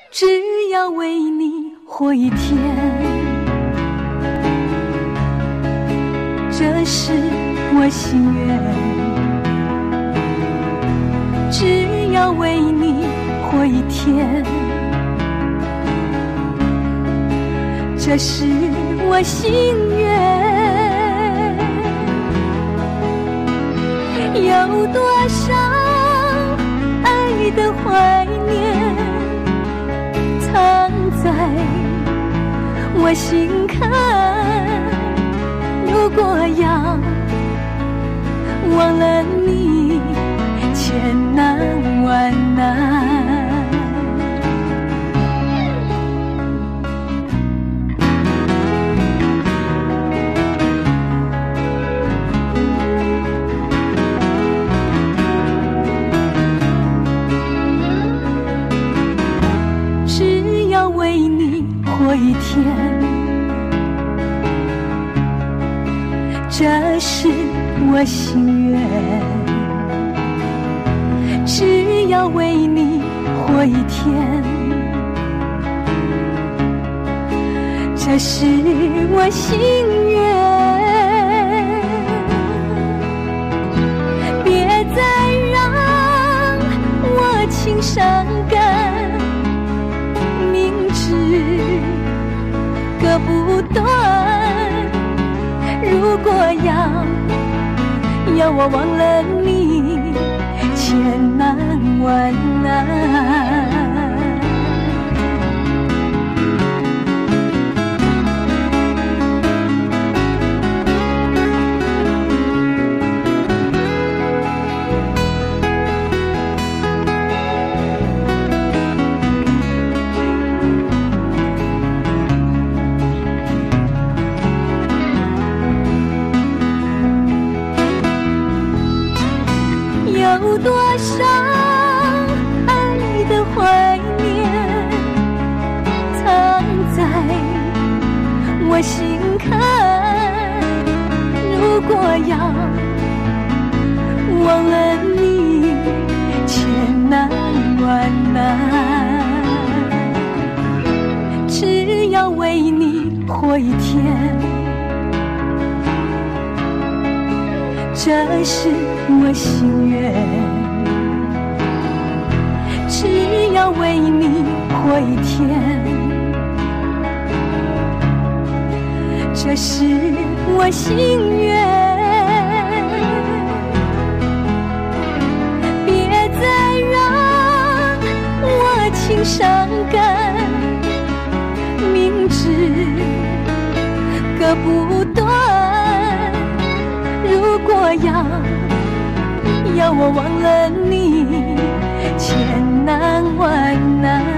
只要为你活一天，这是我心愿。只要为你活一天，这是我心愿。有多少爱的怀念藏在我心坎，如果要忘了你，千难万难。只要为你活一天，这是我心愿。只要为你活一天，这是我心愿。别再让我情伤感，明知割不断，如果要我忘了你，千难万难。有多少爱的怀念藏在我心坎，如果要忘了你，千难万难。只要为你活一天，这是我心愿。只要为你活一天，这是我心愿。别再让我情伤感，明知割不断，如果要我忘了你，千难万难。